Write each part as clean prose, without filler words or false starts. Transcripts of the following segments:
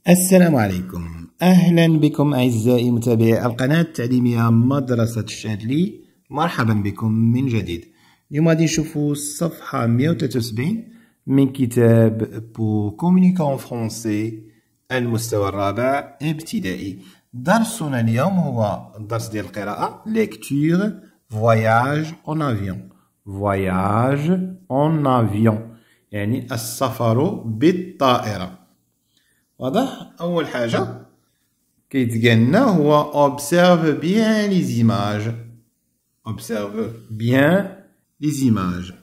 السلام عليكم، أهلا بكم أعزائي متابعي القناة التعليمية مدرسة الشاذلي. مرحبا بكم من جديد. اليوم غادي نشوفوا الصفحة 173 من كتاب بو كومونيكي اون فرونسي المستوى الرابع ابتدائي. درسنا اليوم هو الدرس ديال القراءة ليكتور فواياج اون افيون. فواياج اون افيون يعني السفر بالطائرة. واضح؟ أول حاجة كيتقال لنا هو observe bien les images. observe bien les images.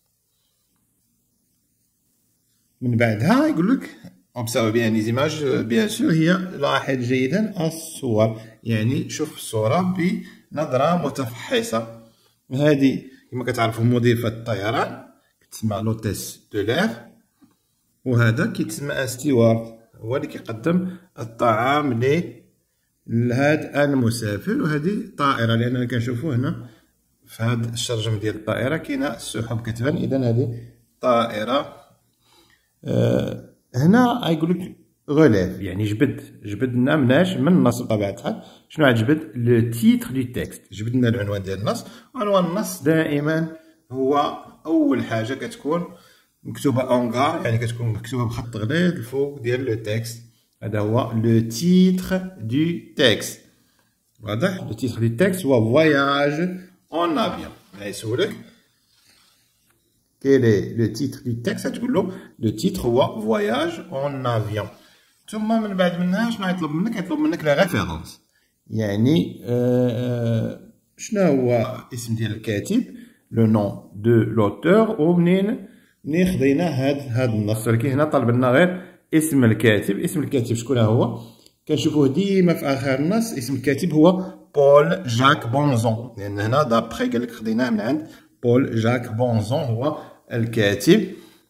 من بعدها يقول لك observe bien les images bien sûr هي لاحظ جيدا الصور، يعني شوف الصورة بنظرة متفحصة. هذه كما كتعرفوا مضيفة الطيران كتسمى لوتيس دو لير، وهذا كيتسمى استيوارد هو اللي كيقدم الطعام لهاد المسافر. وهذه طائرة لأننا كنشوفو هنا في هاد الشرجم ديال الطائرة كاينة السحب كتبان، إذا هذه طائرة. هنا غيقولك غلاف يعني جبد لنا مناش من النص بطبيعة الحال. شنو غتجبد؟ لو تيتر دو تيكست، جبد لنا العنوان ديال النص. وعنوان النص دائما هو أول حاجة كتكون مكتوبة اونغار، يعني كتكون مكتوبة بخط غليظ الفوق ديال لو تيكست. هذا هو لو تيتر دو تيكست. واضح؟ لو تيتر دو تيكست هو فواياج اون افيون. غيسولك كيلي لو تيتر دو تيكست، غتقول له لو تيتر هو فواياج اون افيون. ثم من بعد منها شنو غيطلب منك؟ يطلب منك لا ريفيرونس، يعني شنو هو اسم ديال الكاتب، لو نون دو لوتور. ومنين خدينا هاد النص، ولكن هنا طلب لنا غير اسم الكاتب. اسم الكاتب شكون هو؟ كنشوفوه ديما في اخر النص. اسم الكاتب هو بول جاك بونزون، لان هنا دابخي قالك خديناه من عند بول جاك بونزون هو الكاتب.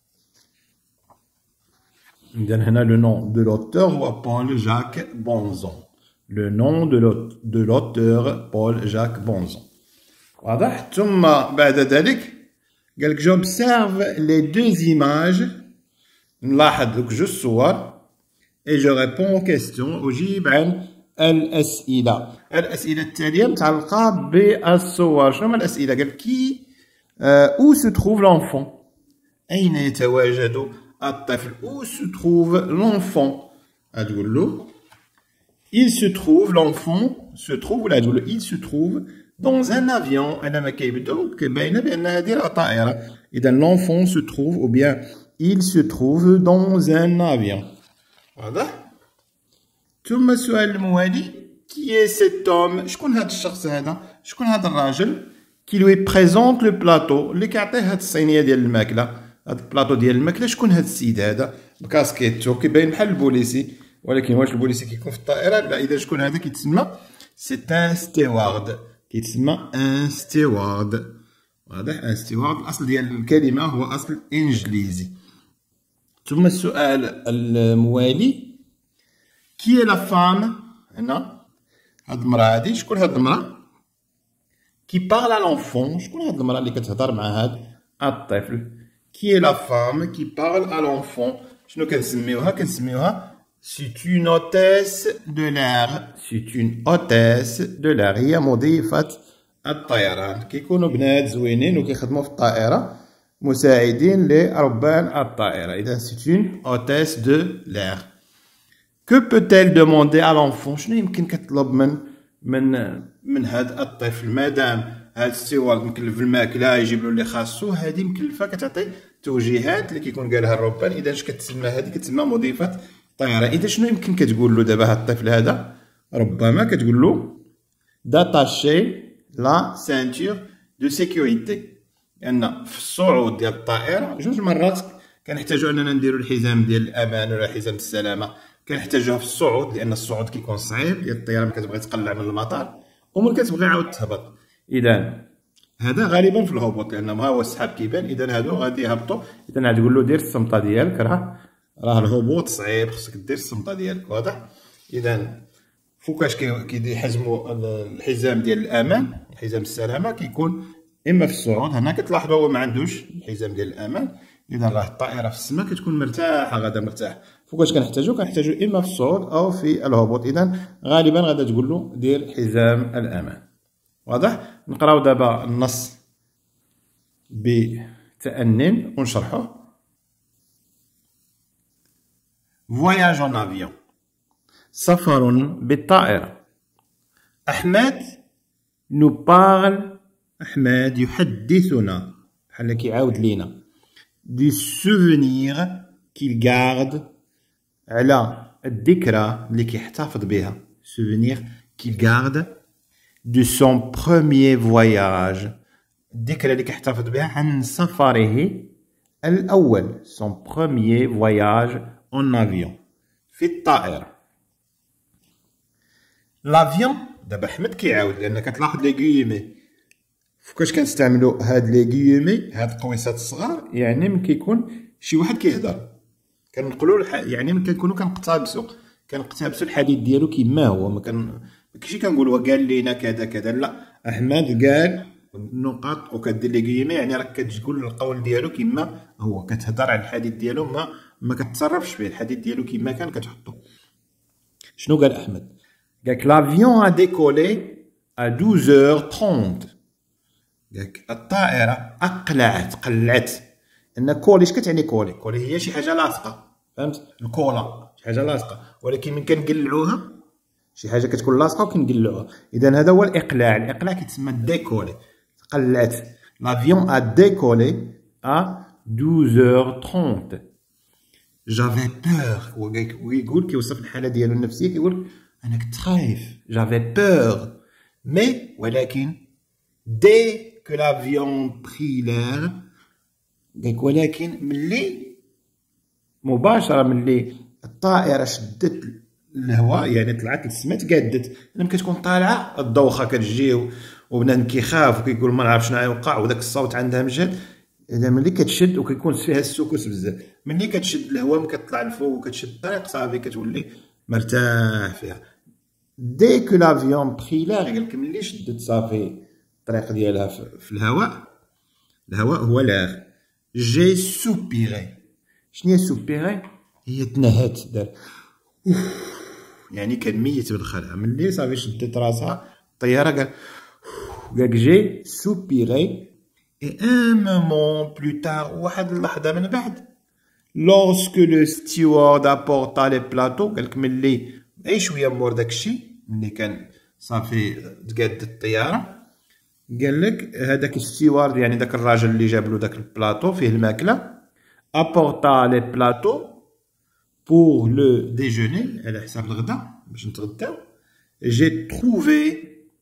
اذا هنا لو نون دو لوتور هو بول جاك بونزون. لو نون دو لوتور بول جاك بونزون. واضح؟ ثم بعد ذلك قالك j'observe les deux images، نلاحظ دوك جوج صور، et je réponds aux questions، أجيب عن الأسئلة. الأسئلة التالية متعلقة بالصور. شنو هما الأسئلة؟ قال كي où se trouve l'enfant، أين يتواجد الطفل؟ où se trouve l'enfant، غتقول له il se trouve l'enfant se trouve، ولا تقول له il se trouve dans un avion. أنا ما كيبداو كيباينة بأن هذه راه طائرة. إذا l'enfant se trouve ou bien il se trouve dans un avion. واضح؟ ثم السؤال الموالي qui est cet homme، شكون هذا الشخص هذا؟ شكون هذا الراجل؟ qui lui présente le plateau، اللي كيعطيه هاد الصينية ديال الماكلة، هاد البلاطو ديال الماكلة. شكون هاد السيد هذا؟ بكاسكيتو كيباين بحال البوليسي، ولكن واش البوليسي كيكون في الطائرة؟ لا. إذا شكون هذا؟ كيتسمى سي ان ستيوارد، كيتسمى ان ستيوارد. واضح؟ ان ستيوارد الأصل ديال الكلمة هو أصل إنجليزي. ثم السؤال الموالي كي لا فام، هنا هاد المرأة هادي شكون هاد المرأة؟ كي بارل لونفون، شكون هاد المرأة اللي كتهضر مع هاد الطفل؟ كي لا فام كي بارل لونفون، شنو كنسميوها؟ كنسميوها c'est une hôtesse de l'air. c'est une hôtesse de l'air، هي مضيفة الطيران. كيكونوا بنات زوينين وكيخدموا في الطائرة، مساعدين لربان الطائرة. إذا c'est une hôtesse de l'air. que peut-elle demander à l'enfant، شنو يمكن كتطلب من هاد الطفل؟ مادام هاد الستيوارد مكلف الماكلة يجيب له اللي خاصو، هادي مكلفة كتعطي توجيهات اللي كيكون قالها الربان. إذا اش كتسمى هادي؟ كتسمى مضيفة الطيارة. إذا شنو يمكن كتقول له دابا هاد الطفل هذا؟ ربما كتقول له داتاشي لا سانتور دو سيكوريتي، لأن في الصعود ديال الطائرة جوج مرات كنحتاجو أننا نديرو الحزام ديال الأمان ولا حزام السلامة. كنحتاجوها في الصعود لأن الصعود كيكون صعيب، ديال الطيارة ملي كتبغي تقلع من المطار وملي كتبغي عاود تهبط. إذا هذا غالبا في الهبوط لأن ها هو السحاب كيبان، إذا هادو غادي يهبطو. إذا غتقول له دير الصمتة ديالك، راه الهبوط صعيب، خصك دير الصمتة ديالك. واضح؟ إذا فوقاش كيحزموا الحزام ديال الأمان، حزام السلامة كيكون إما في الصعود. هنا كتلاحظوا هو ما عندوش الحزام ديال الأمان. إذا راه الطائرة في السماء كتكون مرتاحة، غادا مرتاح. فوقاش كنحتاجو اما في الصعود او في الهبوط. اذا غالبا غادا تقول له دير حزام الامان. واضح؟ نقراو دابا النص بتأنٍ ونشرحوه. Voyage en avion. سفر بالطائرة. أحمد nous parle. أحمد يحدثنا بحال كيعاود لينا du souvenir qu'il garde على الذكرى اللي كيحتفظ بها. souvenir qu'il garde de son premier voyage. الذكرى اللي كيحتفظ بها عن سفره الأول. son premier voyage en avion في الطائرة. لافيون دابا أحمد كيعاود لأن كتلاحظ لي غيومي فوقاش كنستعملو هاد لي غيومي هاد القويصات الصغار، يعني ملي كيكون شي واحد كيهضر كنقولو يعني ملي كنكونو كنقتبسو الحديث ديالو كيما هو. ماشي كنقولو قال لينا كذا كذا، لا، أحمد قال النقط وكدير لي غيومي، يعني راك كتقول القول ديالو كيما هو، كتهضر على الحديث ديالو، ما كتصرفش فيه، الحديث ديالو كيما كان كتحطو. شنو قال أحمد؟ قالك لافيون ا ديكولي ا 12h30. قالك الطائرة قلعت. ان كولي اش كتعني كولي؟ كولي هي شي حاجة لاصقة، فهمت؟ الكولا شي حاجة لاصقة، ولكن من كنقلعوها شي حاجة كتكون لاصقة وكنقلعوها. إذا هذا هو الإقلاع. الإقلاع كيتسمى ديكولي، قلعت. لافيون ا ديكولي ا 12h30. جافي بور. ويقول كيوصف الحالة ديالو النفسية، كيقول أنا كنت خايف. جافي بور ولكن دي كو لافيون بري لير. قالك ولكن ملي مباشرة ملي الطائرة شدت الهواء، يعني طلعت للسما، تقادت. لما كتكون طالعة الدوخة كتجي وبنادم كيخاف وكيقول ما نعرف شنو غيوقع، وداك الصوت عندها مجهد. إذا ملي كتشد وكيكون فيها السكوس بزاف، ملي كتشد الهواء ملي كتطلع لفوق وكتشد الطريق صافي كتولي مرتاح فيها. دي كو لافيون بخي لاغ، قالك ملي شدت صافي الطريق ديالها في الهواء هو لاغ. جي سوبيري. شنو هي سوبيري؟ هي تنهات، دار يعني كان ميت بالخلع. ملي صافي شدت راسها الطيارة قالك جي سوبيري. اي ان مومون بلو تار، واحد اللحظة من بعد، لورسكو لو ستيوارد ابورتا لي بلاطو. قالك ملي اي شوية مور داكشي، ملي كان صافي تقادت الطيارة، قالك هذاك الستيوارد يعني داك الراجل اللي جاب له داك البلاطو فيه الماكلة، ابورتا لي بلاطو بور لو ديجوني، على حساب الغدا باش نتغداو. جي تروفي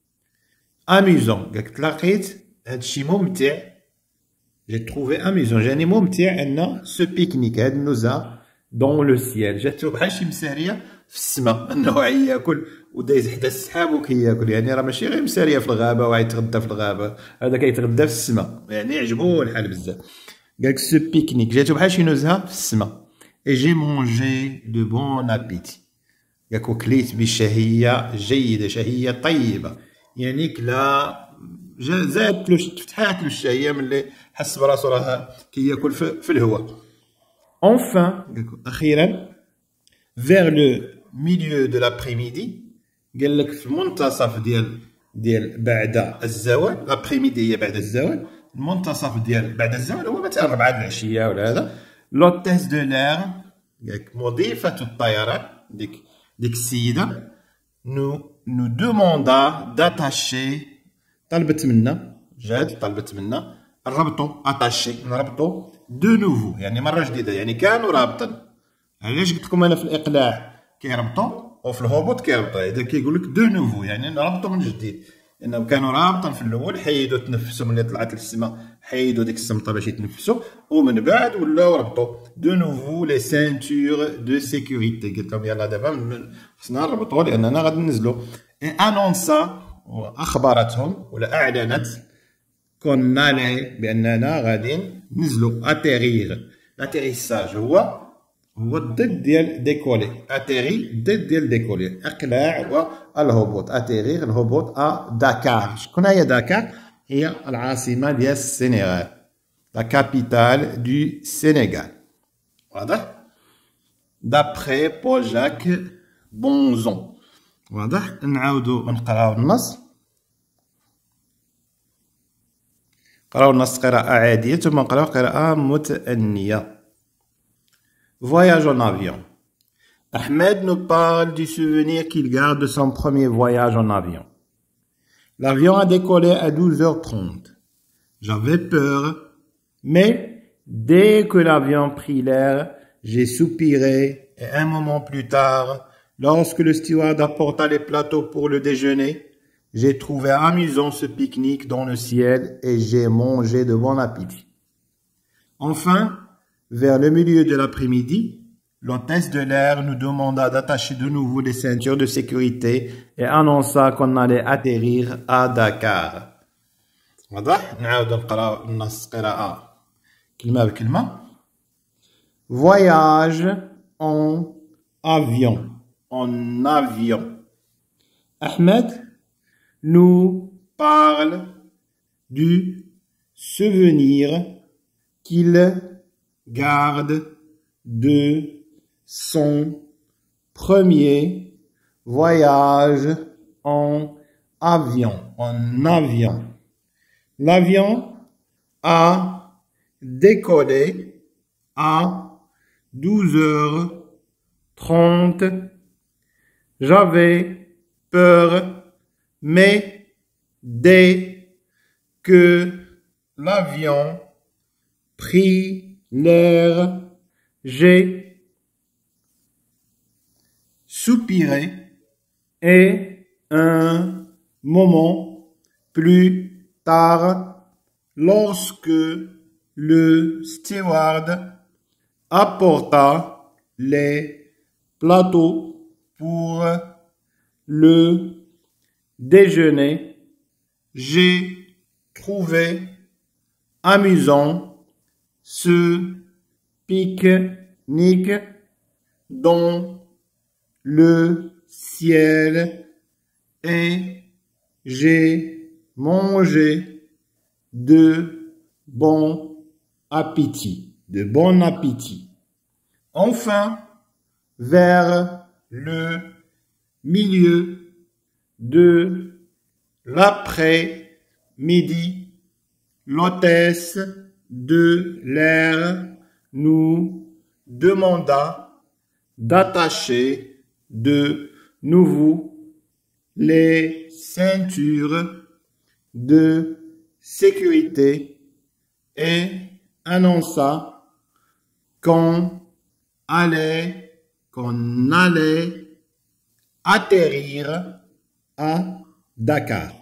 اميزون. قالك تلاقيت هادشي ممتع. جي تروفي اميزون، جاني ممتع ان سو بيكنيك، هاد النزهة دون لو سيال، جاتو بحال شي مسارية في السما، انه غياكل ودايز حدا السحاب وكياكل. يعني راه ماشي غير مسارية في الغابة وغيتغدى في الغابة، هذا كيتغدى في السما، يعني عجبو الحال بزاف. قالك سو بيكنيك جاتو بحال شي نزهة في السما. اي جي مونجي دو بون ابيتي. قالك وكليت بشهية جيدة، شهية طيبة، يعني كلا زادت له، فتحات له الشهية ملي حس براسو راه كياكل في الهواء. enfin أخيرا vers le milieu de l'après-midi، قال لك في المنتصف ديال بعد الزوال. لابريميدي هي بعد الزوال، المنتصف ديال بعد الزوال هو مثلا 4 العشية ولا هذا. لوتيس دو لير، قال لك مضيفة الطيران، ديك السيدة، نو دوموندا داتاشي، طلبت منا نربطو، اتاشي نربطو دو نوفو، يعني مرة جديدة، يعني كانوا رابطين. علاش قلت لكم انا في الاقلاع كيربطوا وفي الهبوط كيربطوا، اذا كيقول لك دو نوفو يعني نربطوا من جديد، لانهم كانوا رابطين في الاول، حيدوا تنفسوا ملي طلعت للسما، حيدوا ديك السمطه باش يتنفسوا، ومن بعد ولاو ربطوا دو نوفو لي سانتور دو سيكوريتي. قلت لهم يلا دابا خصنا نربطوا لاننا غادي ننزلوا. انونسا، واخبرتهم ولا اعلنت كون نالي باننا غادي ننزلوا. اتيرير، الاتيريساج هو الضد ديال ديكولي. اتيري ضد ديال ديكولي، اقلاع والهبوط. اتيرير الهبوط داكار. شكون هي داكار؟ هي العاصمة ديال السنغال، لا كابيتال دو سينيغال. واضح؟ d'après Paul-Jacques Bonzon. واضح؟ نعاودو نقراو النص. نقراو النص قراءة عادية ثم نقراو قراءة متأنية. Voyage en avion. Ahmed nous parle du souvenir qu'il garde de son premier voyage en avion. L'avion a décollé à 12h30. J'avais peur, mais dès que l'avion prit l'air, j'ai soupiré et un moment plus tard, lorsque le steward apporta les plateaux pour le déjeuner, j'ai trouvé amusant ce pique-nique dans le ciel et j'ai mangé de bon appétit. Enfin, vers le milieu de l'après-midi, l'hôtesse de l'air nous demanda d'attacher de nouveau les ceintures de sécurité et annonça qu'on allait atterrir à Dakar. واضح؟ نعاود نقراو النص قراءة كلمة بكلمة. Voyage en avion. En avion. Ahmed nous parle du souvenir qu'il garde de son premier voyage en avion. En avion. L'avion a décollé à 12h30. J'avais peur, mais dès que l'avion prit l'air, j'ai soupiré et un moment plus tard, lorsque le steward apporta les plateaux pour le déjeuner, j'ai trouvé amusant ce pique-nique dans le ciel et j'ai mangé de bon appétit. De bon appétit. Enfin, vers le milieu de l'après-midi, l'hôtesse de l'air nous demanda d'attacher de nouveau les ceintures de sécurité et annonça qu'on allait atterrir à Dakar.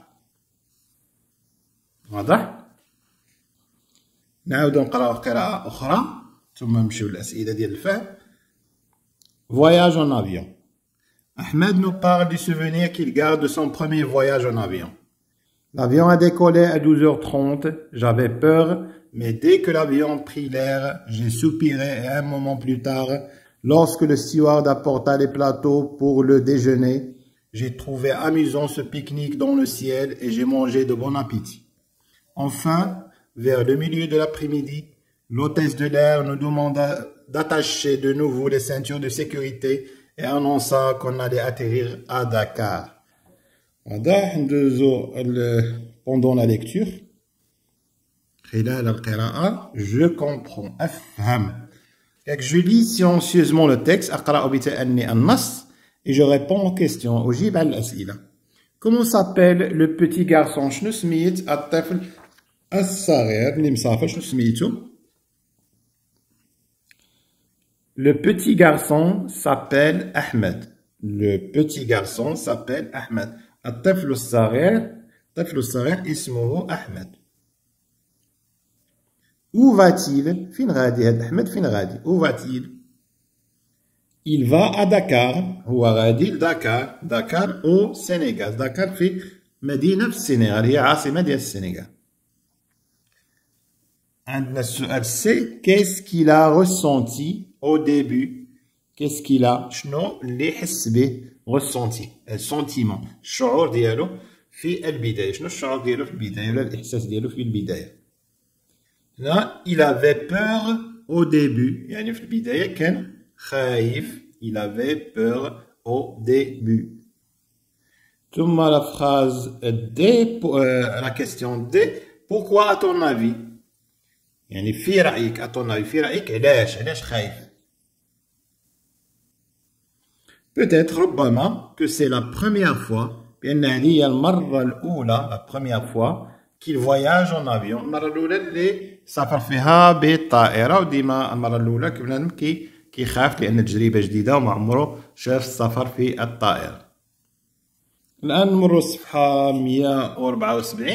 واضح؟ نعاود نقراو قراءة أخرى ثم نمشيو للأسئلة ديال الفهم. Voyage en avion. Ahmed nous parle du souvenir qu'il garde de son premier voyage en avion. L'avion a décollé à 12h30. J'avais peur, mais dès que l'avion prit l'air, j'ai soupiré et un moment plus tard, lorsque le steward apporta les plateaux pour le déjeuner, j'ai trouvé amusant ce pique-nique dans le ciel et j'ai mangé de bon appétit. Enfin, vers le milieu de l'après-midi, l'hôtesse de l'air nous demanda d'attacher de nouveau les ceintures de sécurité et annonça qu'on allait atterrir à Dakar. Pendant la lecture, je comprends. Je lis silencieusement le texte et je réponds aux questions. Comment s'appelle le petit garçon? Le petit garçon s'appelle Ahmed. Le petit garçon s'appelle Ahmed. الطفل الصغير اسمه أحمد. Où va-t-il? فين غادي هاد أحمد فين غادي؟ Où va-t-il? Il va à Dakar. هو غادي لدكار. دكار au Sénégal. دكار في مدينة في السنغال. هي عاصمة ديال السنغال. عندنا السؤال سي. Qu'est-ce qu'il a ressenti au début? Qu'est-ce qu'il a؟ شنو اللي حس به؟ ressenti. السنتيمون. الشعور ديالو في البداية. شنو الشعور ديالو في البداية ولا الإحساس ديالو في البداية؟ هنا il avait peur au début. يعني في البداية كان خايف. Il avait peur au début. ثم la phrase D, la question D. Pourquoi à ton avis? يعني في رأيك, à ton avis, في رأيك علاش خايف? Peut-être ربما que c'est la première fois, بأن هذه هي المرة الأولى, la première fois qu'il voyage en avion. المرة الأولى اللي سافر فيها بالطائرة. وديما المرة الأولى كبنادم كيخاف لأن تجربة جديدة وما عمره شاف السفر في الطائرة. الآن نمروا الصفحة 174.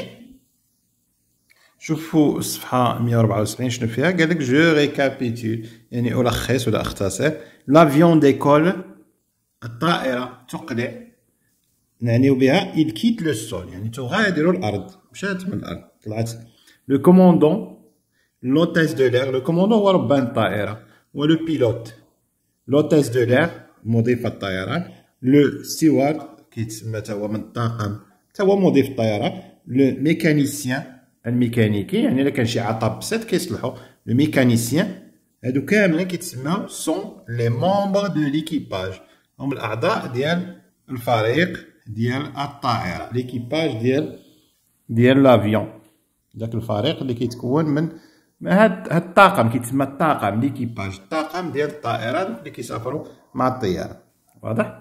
شوفوا الصفحة 174 شنو فيها. قالك جو ريكابيتول يعني ألخص ولا أختصر. لافيون ديكول الطائرة تقلع. نعنيو بها il quitte le sol يعني تغادر الأرض. مشات من الأرض طلعت. لو كوموندون لوتيس دو لير. لو كوموندون هو ربان الطائرة. ولو بيلوت لوتيس دو لير مضيف الطيران. لو ستيوارد كيتسمى تا هو من الطاقم تا هو مضيف الطيران. لو ميكانيسيان الميكانيكي يعني إلا كان شي عطب بسيط كيصلحو. لو ميكانيسيان هادو كاملين كيتسماو سون لي ممبر دو ليكيباج. هم الأعضاء ديال الفريق ديال الطائرة. ليكيباج ديال لافيون. داك الفريق اللي كيتكون من هاد الطاقم كيتسمى الطاقم ليكيباج. الطاقم ديال الطائرة اللي كيسافروا مع الطيارة. واضح؟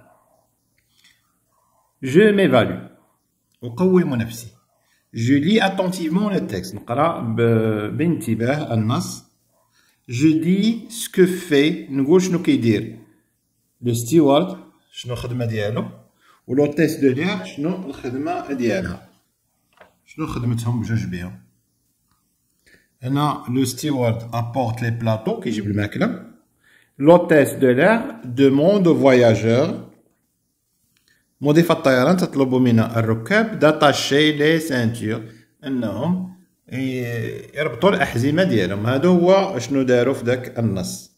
جو ميفالو أقوم نفسي. جو لي اتونتيفمون لو تكست نقرا بانتباه النص. جو دي سكو في نقول شنو كيدير لو ستيوارد شنو الخدمة ديالو. ولوتيس دو لير شنو الخدمة ديالها. شنو خدمتهم بجوج بيهم. هنا لو ستيوارد ابورت لي بلاطو كيجيب الماكلة. لوتيس دو لير دوموند او فواياجور مضيف الطيران تطلب من الركاب داتاشي لي سانتور انهم يربطوا الاحزمه ديالهم. هذا هو شنو داروا في داك النص.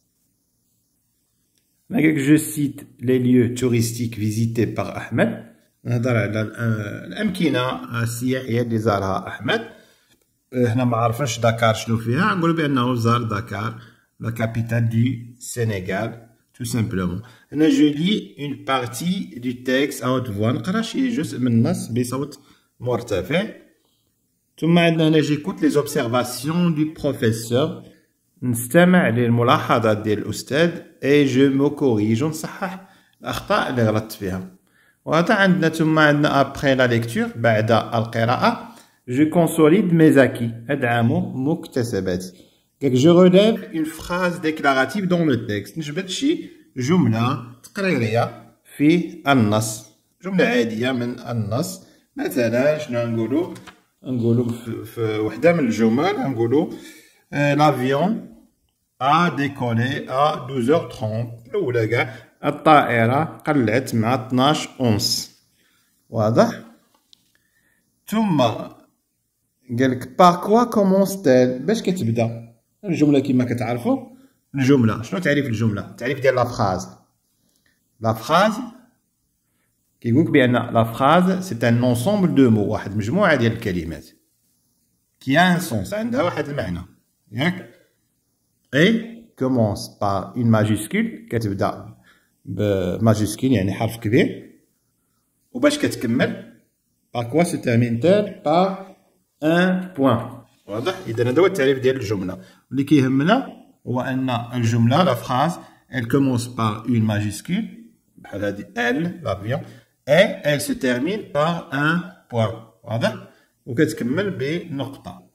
قالك جو سيت لي ليو توريستيك فيزيتي باغ احمد. نهضر على الامكنه السياحيه اللي زارها احمد. هنا ما عرفناش داكار شنو فيها. نقولوا بانه زار داكار لا كابيتال دي سينيغال tout simplement. هنا جو لي une partie du texte à haute voix. نقرا شي جزء من النص بصوت مرتفع. ثم عندنا هنا جيكوت لي زوبسيرفاسيون دو بروفيسور. نستمع للملاحظات ديال الأستاذ. اي جو مو كوريج ونصحح الأخطاء اللي غلطت فيها. وهذا عندنا. ثم عندنا ابخي لا ليكتور بعد القراءة. جو كونسوليد مي زاكي أدعم مكتسباتي. Je relève une phrase déclarative dans le texte. نجبد شي جملة تقريرية في النص. جملة عادية من النص. مثلا شنو نقولو في وحدة من الجمل نقولو l'avion a décollé à 12h30. الأولى كاع الطائرة قلعت مع 12 أونص. واضح؟ ثم قالك par quoi commence-t-elle. باش كتبدا الجملة كما كتعرفوا. الجملة شنو تعريف الجملة؟ التعريف ديال لا فراز. لا فراز كيقولك بأن لا فراز سي ان انسومبل دو مو. واحد مجموعة ديال الكلمات كي ان سونس عندها واحد المعنى ياك. اي كومونس بار اون ماجيسكول كتبدا بماجيسكول يعني حرف كبير. وباش كتكمل با كوا سو تيرمين-t-elle بار ان بوان. واضح؟ إذا هذا هو التعريف ديال الجملة. اللي كيهمنا هو أن الجملة لا فراز elle commence par une majuscule بحال هادي elle l'avion et elle se termine par un point. واضح؟ وكتكمل بنقطة.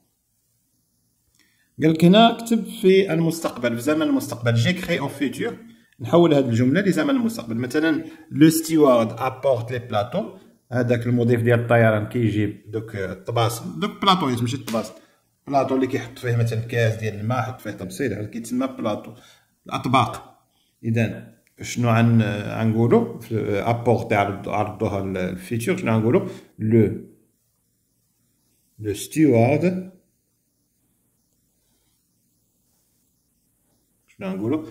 قالك هنا كتب في المستقبل في زمن المستقبل. جيكري أو فيتور. نحول هاد الجملة لزمن المستقبل. مثلا لو ستيوارد ابورت لي بلاطو. هذاك المضيف ديال الطيران كيجيب دوك الطباسم. دوك بلاطو ماشي الطباسم. بلاطو اللي كيحط فيه مثلا كاس ديال الماء حط فيه تبصيل هذا كيتسمى بلاطو. الاطباق. اذا شنو غنقولوا ابورتي عرضوها الفيتور. شنو غنقولوا لو ستيوارد. شنو غنقولوا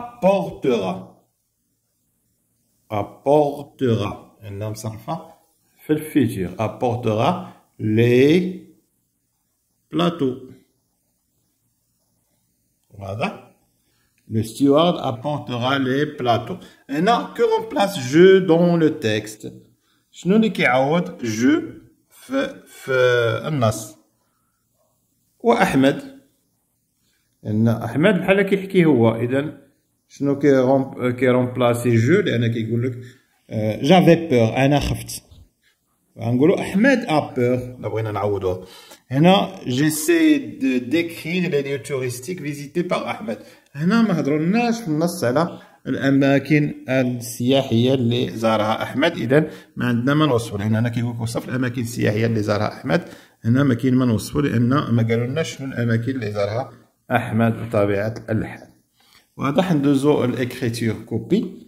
apportera عندنا مصرفة في الفيتور. apportera les plateaux. واضح؟ Le steward apportera les plateaux. هنا que remplace je dans le texte. شنو اللي كيعوض je في النص؟ وأحمد. لأن أحمد بحال كيحكي هو، إذا شنو كي رومبلاسي جو؟ لأن كيقول لك جافي بور، أنا خفت. غنقولو أحمد أ بور. لا بغينا نعوضوه هنا جيسي ديكريغ لي ليو توريستيك فيزيتي باغ أحمد. هنا ما هضرولناش في النص على الأماكن السياحية اللي زارها أحمد، إذا ما عندنا ما نوصفو، لأن هنا كيقول لك وصف الأماكن السياحية اللي زارها أحمد. هنا ما كاين ما نوصفو، لأن ما قالولناش شنو الأماكن اللي زارها أحمد بطبيعة الحال. واضح. ندوزو الإكريتور كوبي،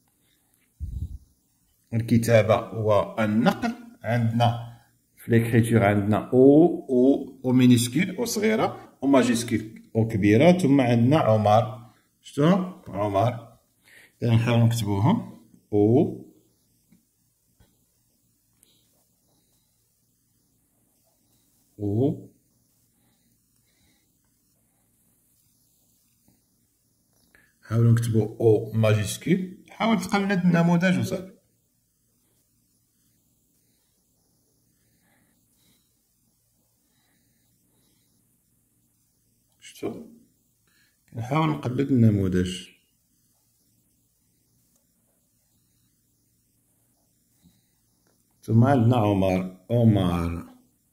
الكتابة والنقل. عندنا في الإكريتور عندنا أو مينيسكول أو صغيرة، أو ماجيسكول أو كبيرة، ثم عندنا عمر. شتو عمر؟ إذا نحاولو نكتبوهم أو حاولو نكتبو أو ماجيسكول. حاول تقلد النموذج وصافي. شتو كنحاول نقلد النموذج. ثم عندنا عمر، عمر.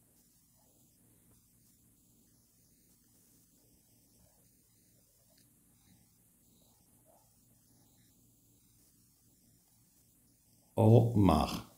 عمر.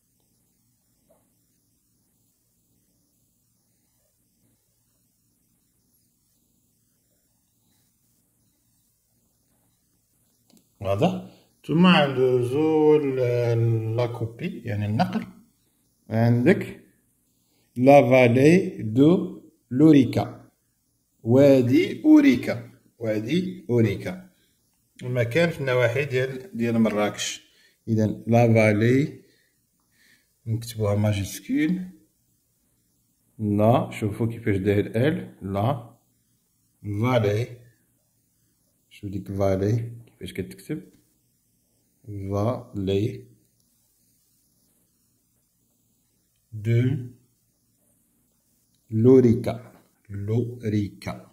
واضح. ثم ندوزو لا كوبي يعني النقل. عندك لا فالي دو لوريكا، وادي أوريكا، وادي أوريكا، المكان في النواحي ديال مراكش. إذا لا فالي نكتبوها ماجيسكول. لا شوفو كيفاش داير ال. لا فالي، شوف ديك فالي كيفاش كتكتب. فالي دو لوريكا، لوريكا.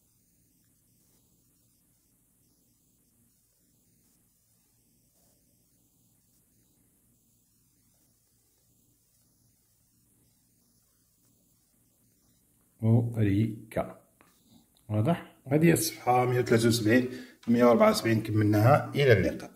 أوريكا. واضح. هذه الصفحة 173 174 كملناها. إلى اللقاء.